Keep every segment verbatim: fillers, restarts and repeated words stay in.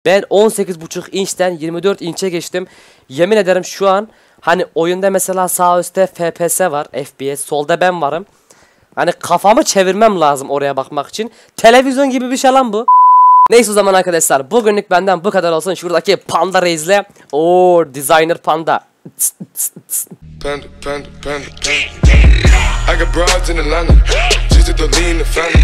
Ben on sekiz buçuk inçten yirmi dört inçe geçtim. Yemin ederim şu an hani oyunda mesela sağ üstte F P S var, F P S, solda ben varım. Hani kafamı çevirmem lazım oraya bakmak için. Televizyon gibi bir şey lan bu. Neyse o zaman arkadaşlar, bugünlük benden bu kadar olsun. Şuradaki panda reisle. Oo, designer panda. Panda, panda, panda, panda. I got broads in Atlanta, just to lean the family.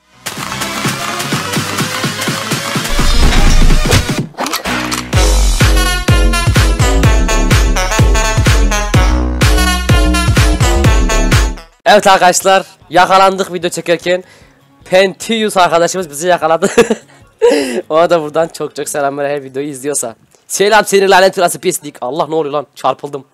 Evet arkadaşlar, yakalandık video çekerken. Pentius arkadaşımız bizi yakaladı. Ona da buradan çok çok selamlar her videoyu izliyorsa. Selam seni lanet olası pislik. Allah ne oluyor lan, çarpıldım.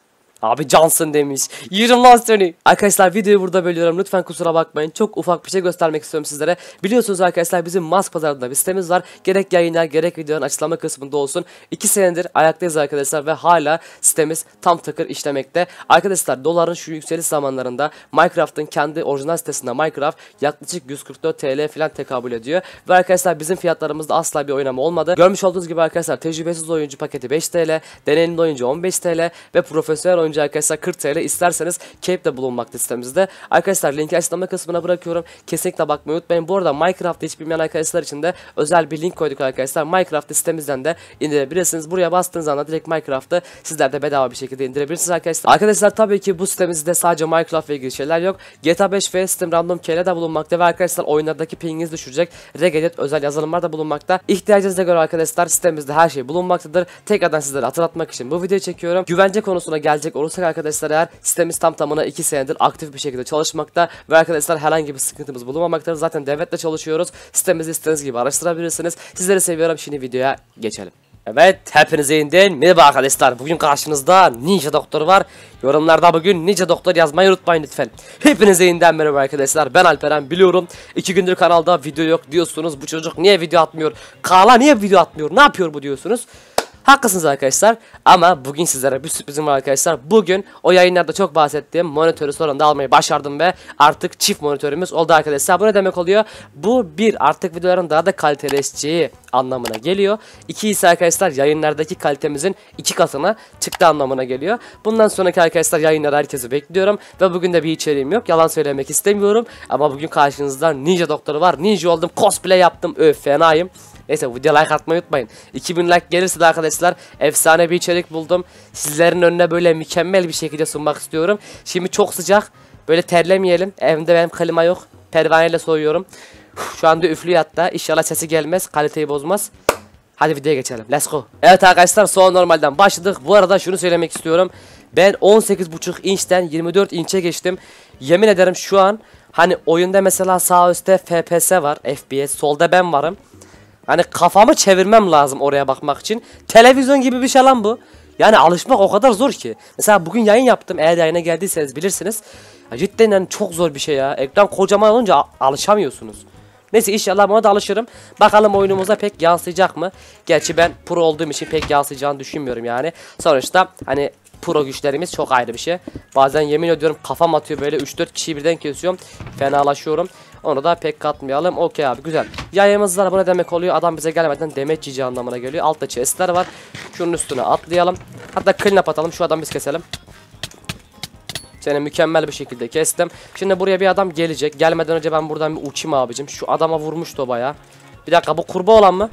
Abi cansın demiş. Yürüm lan seni. Arkadaşlar videoyu burada bölüyorum. Lütfen kusura bakmayın. Çok ufak bir şey göstermek istiyorum sizlere. Biliyorsunuz arkadaşlar bizim Mask Pazarı'nda bir sitemiz var. Gerek yayınlar gerek videonun açıklama kısmında olsun. iki senedir ayaktayız arkadaşlar ve hala sitemiz tam takır işlemekte. Arkadaşlar doların şu yükseliş zamanlarında Minecraft'ın kendi orijinal sitesinde Minecraft yaklaşık yüz kırk dört TL falan tekabül ediyor. Ve arkadaşlar bizim fiyatlarımızda asla bir oynama olmadı. Görmüş olduğunuz gibi arkadaşlar tecrübesiz oyuncu paketi beş TL, deneyimli oyuncu on beş TL ve profesyonel oyuncu arkadaşlar kırk TL. İsterseniz Cape'de bulunmakta sitemizde. Arkadaşlar linki açıklama kısmına bırakıyorum. Kesinlikle bakmayı unutmayın. Bu arada Minecraft'ı hiç bilmeyen arkadaşlar için de özel bir link koyduk arkadaşlar. Minecraft'ı sitemizden de indirebilirsiniz. Buraya bastığınız anda direkt Minecraft'ı sizler de bedava bir şekilde indirebilirsiniz arkadaşlar. Arkadaşlar tabii ki bu sitemizde sadece Minecraft ile ilgili şeyler yok. G T A beş ve Steam Random K'de bulunmakta ve arkadaşlar oyunlardaki pinginizi düşürecek Regedit özel yazılımlar da bulunmakta. İhtiyacınıza göre arkadaşlar sitemizde her şey bulunmaktadır. Tekrardan sizlere hatırlatmak için bu videoyu çekiyorum. Güvence konusuna gelecek olursak arkadaşlar, eğer sitemiz tam tamına iki senedir aktif bir şekilde çalışmakta ve arkadaşlar herhangi bir sıkıntımız bulunmamaktadır. Zaten devletle çalışıyoruz. Sitemizi istediğiniz gibi araştırabilirsiniz. Sizleri seviyorum. Şimdi videoya geçelim. Evet, hepinize yeniden merhaba arkadaşlar. Bugün karşınızda Ninja Doktor var. Yorumlarda bugün Ninja Doktor yazmayı unutmayın lütfen. Hepinize yeniden merhaba arkadaşlar. Ben Alperen, biliyorum iki gündür kanalda video yok diyorsunuz. Bu çocuk niye video atmıyor? Kala niye video atmıyor? Ne yapıyor bu diyorsunuz? Haklısınız arkadaşlar, ama bugün sizlere bir sürprizim var arkadaşlar. Bugün o yayınlarda çok bahsettiğim monitörü sonunda almayı başardım ve artık çift monitörümüz oldu arkadaşlar. Bu ne demek oluyor? Bu bir, artık videoların daha da kaliteleşeceği anlamına geliyor. İki ise arkadaşlar yayınlardaki kalitemizin iki katına çıktı anlamına geliyor. Bundan sonraki arkadaşlar yayınları herkesi bekliyorum ve bugün de bir içeriğim yok. Yalan söylemek istemiyorum ama bugün karşınızda Ninja Doktoru var. Ninja oldum, cosplay yaptım, öf fenayım. Neyse video like atmayı unutmayın. iki bin like gelirse de arkadaşlar efsane bir içerik buldum. Sizlerin önüne böyle mükemmel bir şekilde sunmak istiyorum. Şimdi çok sıcak. Böyle terlemeyelim. Evimde benim klima yok. Pervaneyle soğuyorum. Şu anda üflüyor hatta. İnşallah sesi gelmez. Kaliteyi bozmaz. Hadi videoya geçelim. Let's go. Evet arkadaşlar, son normalden başladık. Bu arada şunu söylemek istiyorum. Ben on sekiz buçuk inçten yirmi dört inçe geçtim. Yemin ederim şu an hani oyunda mesela sağ üstte F P S var, F P S, solda ben varım. Hani kafamı çevirmem lazım oraya bakmak için. Televizyon gibi bir şey lan bu. Yani alışmak o kadar zor ki. Mesela bugün yayın yaptım. Eğer yayına geldiyseniz bilirsiniz. Ya cidden yani çok zor bir şey ya. Ekran kocaman olunca alışamıyorsunuz. Neyse inşallah buna da alışırım. Bakalım oyunumuza pek yansıyacak mı? Gerçi ben pro olduğum için pek yansıyacağını düşünmüyorum yani. Sonuçta hani pro güçlerimiz çok ayrı bir şey. Bazen yemin ediyorum kafam atıyor böyle, üç dört kişiyi birden kesiyorum. Fenalaşıyorum. Onu da pek katmayalım. Okey abi, güzel. Yayımız var. Bu ne demek oluyor? Adam bize gelmeden demet yiyeceği anlamına geliyor. Altta chestler var. Şunun üstüne atlayalım. Hatta clean up atalım. Şu adamı biz keselim. Seni mükemmel bir şekilde kestim. Şimdi buraya bir adam gelecek. Gelmeden önce ben buradan bir uçayım abicim. Şu adama vurmuştu o bayağı. Bir dakika, bu kurbağa olan mı?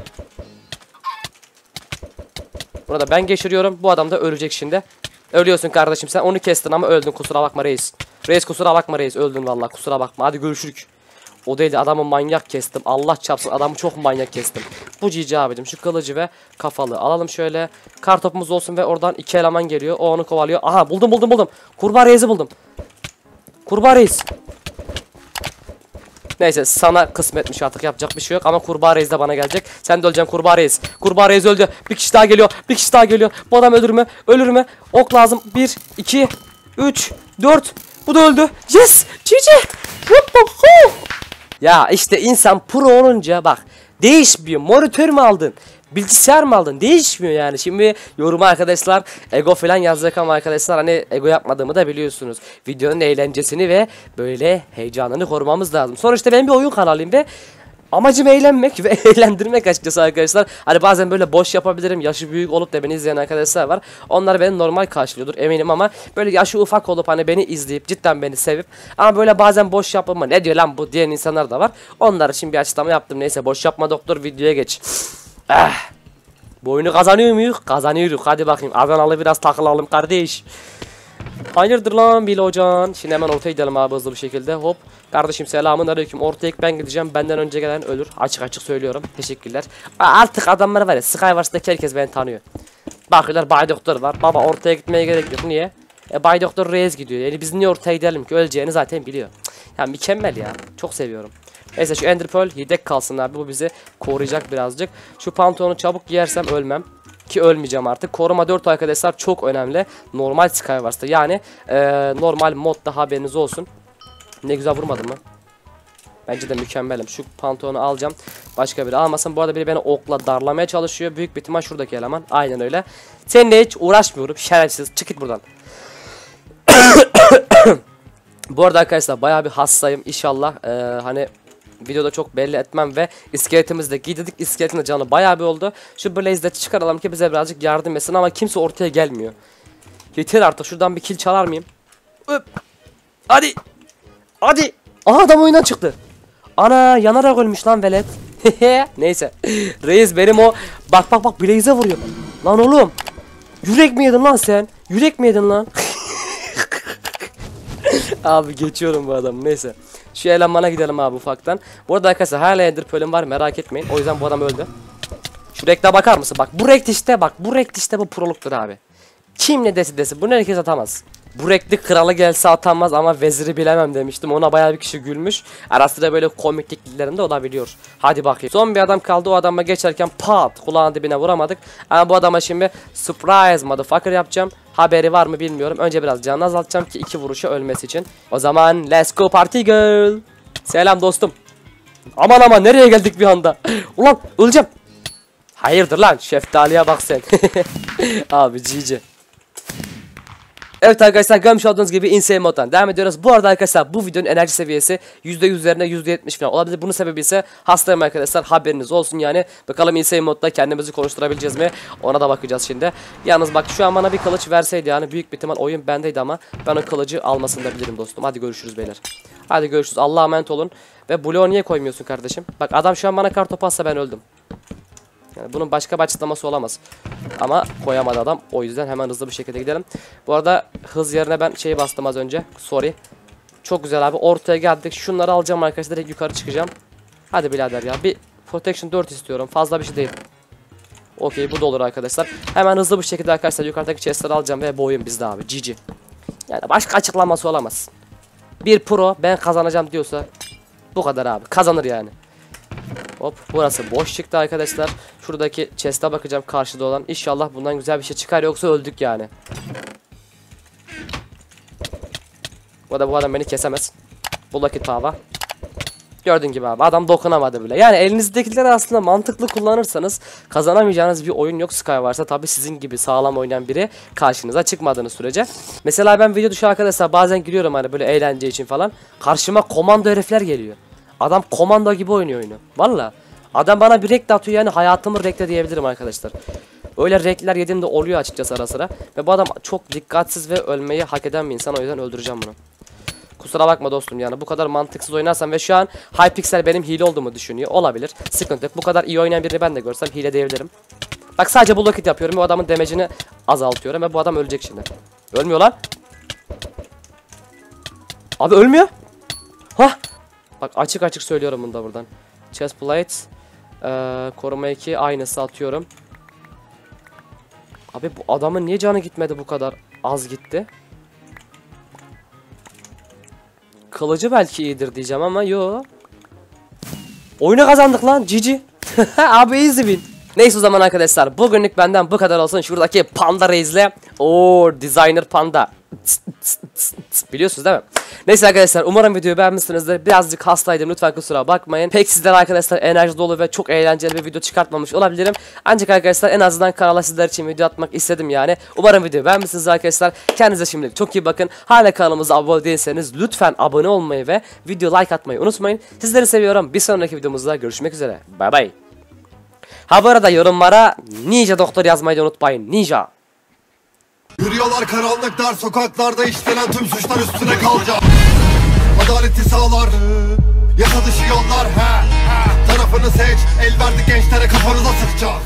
Bunu da ben geçiriyorum. Bu adam da ölecek şimdi. Ölüyorsun kardeşim sen. Onu kestin ama öldün. Kusura bakma reis. Reis kusura bakma reis. Öldün vallahi. Kusura bakma. Hadi görüşürük. O değil, adamı manyak kestim. Allah çarpsın, adamı çok manyak kestim. Bu cici abicim. Şu kılıcı ve kafalı alalım şöyle. Kartopumuz olsun ve oradan iki eleman geliyor. O onu kovalıyor. Aha, buldum buldum buldum. Kurbağa reisi buldum. Kurbağa reis. Neyse, sana kısmetmiş, artık yapacak bir şey yok. Ama kurbağa reis de bana gelecek. Sen de öleceksin kurbağa reis. Kurbağa reis öldü. Bir kişi daha geliyor. Bir kişi daha geliyor. Bu adam ölür mü? Ölür mü? Ok lazım. bir, iki, üç, dört. Bu da öldü. Yes. Cici. Ya işte insan pro olunca bak değişmiyor. Monitör mü aldın? Bilgisayar mı aldın? Değişmiyor yani. Şimdi yoruma arkadaşlar ego falan yazacak ama arkadaşlar hani ego yapmadığımı da biliyorsunuz. Videonun eğlencesini ve böyle heyecanını korumamız lazım. Sonuçta ben bir oyun kanalıyım ve Amacım eğlenmek ve eğlendirmek açıkçası arkadaşlar. Hani bazen böyle boş yapabilirim. Yaşı büyük olup da beni izleyen arkadaşlar var. Onlar beni normal karşılıyordur eminim ama böyle yaşı ufak olup hani beni izleyip cidden beni sevip ama böyle bazen boş yapma ne diyor lan bu diyen insanlar da var. Onlar için bir açıklama yaptım. Neyse boş yapma doktor, videoya geç. Ah. Bu oyunu kazanıyor muyuz? Kazanıyoruz. Hadi bakayım. Adanalı biraz takılalım kardeş. Hayırdır lan Bil Hocan. Şimdi hemen ortaya gidelim abi hızlı bir şekilde. Hop. Kardeşim selamun aleyküm. Ortaya ilk ben gideceğim. Benden önce gelen ölür. Açık açık söylüyorum. Teşekkürler. Artık adamlar var ya. Skywars'taki herkes beni tanıyor. Bakıyorlar Bay Doktor var. Baba ortaya gitmeye gerek yok. Niye? E, Bay Doktor Reis gidiyor. Yani biz niye ortaya gidelim ki? Öleceğini zaten biliyor. Ya mükemmel ya. Çok seviyorum. Neyse şu Ender Pearl yedek kalsın abi. Bu bizi koruyacak birazcık. Şu pantolonu çabuk giyersem ölmem. Ki ölmeyeceğim artık. Koruma dört arkadaşlar çok önemli. Normal Skywars'ta yani e, normal modda haberiniz olsun. Ne güzel vurmadım mı? Bence de mükemmelim. Şu pantolonu alacağım. Başka biri almasın. Bu arada biri beni okla darlamaya çalışıyor. Büyük bir ihtimal şuradaki eleman. Aynen öyle. Seninle hiç uğraşmıyorum. Şerefsiz. Çık git buradan. Bu arada arkadaşlar bayağı bir hastayım. İnşallah e, hani videoda çok belli etmem ve iskeletimizi de giydirdik. İskeletin de canı bayağı bir oldu. Şu Blaze'de çıkaralım ki bize birazcık yardım etsin ama kimse ortaya gelmiyor. Yeter artık, şuradan bir kill çalar mıyım? Öp. Hadi. Hadi. Aha adam oyundan çıktı. Ana yanarak ölmüş lan velet. Neyse. Reis benim o. Bak bak bak Blaze'e vuruyor. Lan oğlum. Yürek mi yedin lan sen? Yürek mi yedin lan? Abi geçiyorum bu adamı, neyse. Şu elemana gidelim abi ufaktan. Bu arada arkadaşlar hala Ender Pearl'üm var, merak etmeyin. O yüzden bu adam öldü. Şu renkte bakar mısın? Bak bu renk işte, bak bu renk işte bu proluktur abi. Kim ne desi desi bunu herkes atamaz. Bu renkli kralı gelse atamaz ama veziri bilemem demiştim. Ona bayağı bir kişi gülmüş. Arasında böyle komikliklerinde olabiliyor. Hadi bakayım. Son bir adam kaldı, o adama geçerken pat kulağın dibine vuramadık. Ama bu adama şimdi surprise motherfucker yapacağım. Haberi var mı bilmiyorum. Önce biraz canını azaltacağım ki iki vuruşa ölmesi için. O zaman let's go party girl. Selam dostum. Aman aman nereye geldik bir anda. Ulan öleceğim. Hayırdır lan, şeftaliye bak sen. Abi G G. Evet arkadaşlar, görmüş olduğunuz gibi Insane Mode'dan devam ediyoruz. Bu arada arkadaşlar bu videonun enerji seviyesi yüzde yüz üzerine yüzde yetmiş falan olabilir. Bunun sebebi ise hastayım arkadaşlar, haberiniz olsun yani. Bakalım Insane Mode'da kendimizi konuşturabileceğiz mi? Ona da bakacağız şimdi. Yalnız bak şu an bana bir kılıç verseydi yani büyük bir ihtimal oyun bendeydi ama ben o kılıcı almasını da bilirim dostum. Hadi görüşürüz beyler. Hadi görüşürüz, Allah'a emanet olun. Ve bloğu niye koymuyorsun kardeşim? Bak adam şu an bana kartopu atsa ben öldüm. Yani bunun başka bir açıklaması olamaz. Ama koyamadı adam. O yüzden hemen hızlı bir şekilde gidelim. Bu arada hız yerine ben şeyi bastım az önce. Sorry. Çok güzel abi. Ortaya geldik. Şunları alacağım arkadaşlar. Direkt yukarı çıkacağım. Hadi birader ya. Bir protection dört istiyorum. Fazla bir şey değil. Okey, bu da olur arkadaşlar. Hemen hızlı bir şekilde arkadaşlar yukarıdaki chestleri alacağım ve bu oyun bizde abi. G G. Yani başka açıklaması olamaz. Bir pro ben kazanacağım diyorsa bu kadar abi. Kazanır yani. Hop, burası boş çıktı arkadaşlar. Şuradaki chest'e bakacağım karşıda olan. İnşallah bundan güzel bir şey çıkar, yoksa öldük yani. Bu da bu adam beni kesemez. Buradaki tava. Gördüğün gibi abi adam dokunamadı bile. Yani elinizdekileri aslında mantıklı kullanırsanız kazanamayacağınız bir oyun yok Skywars'ta. Tabi sizin gibi sağlam oynayan biri karşınıza çıkmadığınız sürece. Mesela ben video dışı arkadaşlar bazen giriyorum hani böyle eğlence için falan. Karşıma komando herifler geliyor. Adam komando gibi oynuyor oyunu. Valla. Adam bana bir rekl atıyor yani hayatımı rekle diyebilirim arkadaşlar. Öyle renkler yediğimde oluyor açıkçası ara sıra. Ve bu adam çok dikkatsiz ve ölmeyi hak eden bir insan, o yüzden öldüreceğim bunu. Kusura bakma dostum yani bu kadar mantıksız oynarsam ve şu an Hypixel benim hile olduğumu düşünüyor. Olabilir. Sıkıntı yok. Bu kadar iyi oynayan birini ben de görsem hile diyebilirim. Bak sadece bu vakit yapıyorum ve o adamın damage'ini azaltıyorum ve bu adam ölecek şimdi. Ölmüyor lan. Abi ölmüyor. Hah. Bak açık açık söylüyorum bunu da buradan. Chest plate. Ee, koruma iki aynısı atıyorum. Abi bu adamın niye canı gitmedi, bu kadar az gitti? Kılıcı belki iyidir diyeceğim ama yo. Oyunu kazandık lan, G G. Abi easy win. Neyse o zaman arkadaşlar bugünlük benden bu kadar olsun. Şuradaki panda reisle. Oo designer panda. Biliyorsunuz değil mi? Neyse arkadaşlar umarım videoyu beğenmişsinizdir. Birazcık hastaydım, lütfen kusura bakmayın. Pek sizler arkadaşlar enerji dolu ve çok eğlenceli bir video çıkartmamış olabilirim. Ancak arkadaşlar en azından kanala sizler için video atmak istedim yani. Umarım videoyu beğenmişsiniz arkadaşlar. Kendinize şimdilik çok iyi bakın. Hala kanalımıza abone değilseniz lütfen abone olmayı ve video like atmayı unutmayın. Sizleri seviyorum. Bir sonraki videomuzda görüşmek üzere. Bay bay. Ha bu arada yorumlara Ninja Doktor yazmayı da unutmayın. Ninja. Yürüyorlar karanlık dar sokaklarda, işlenen tüm suçlar üstüne kalacak. Adaleti sağlar, yasa dışı yollar, he, he. Tarafını seç, el verdi gençlere kafanıza sıkacak.